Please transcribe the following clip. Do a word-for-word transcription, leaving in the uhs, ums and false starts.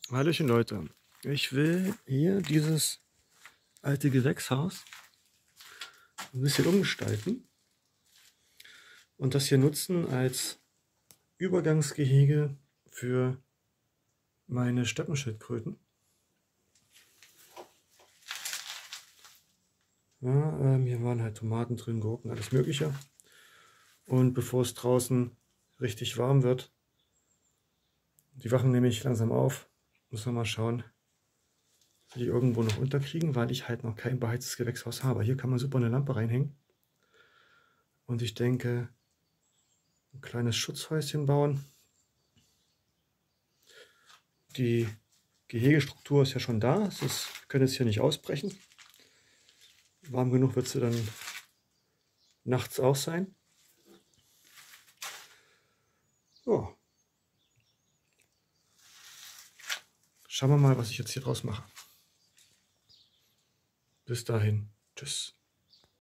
Hallöchen Leute, ich will hier dieses alte Gewächshaus ein bisschen umgestalten und das hier nutzen als Übergangsgehege für meine Steppenschildkröten. Ja, ähm, hier waren halt Tomaten drin, Gurken, alles Mögliche. Und bevor es draußen richtig warm wird, die wachen nämlich langsam auf, müssen wir mal schauen, dass wir die irgendwo noch unterkriegen, weil ich halt noch kein beheiztes Gewächshaus habe. Hier kann man super eine Lampe reinhängen. Und ich denke, ein kleines Schutzhäuschen bauen. Die Gehegestruktur ist ja schon da. Es ist, wir können jetzt hier nicht ausbrechen. Warm genug wird sie dann nachts auch sein. Ja. Schauen wir mal, was ich jetzt hier draus mache. Bis dahin. Tschüss.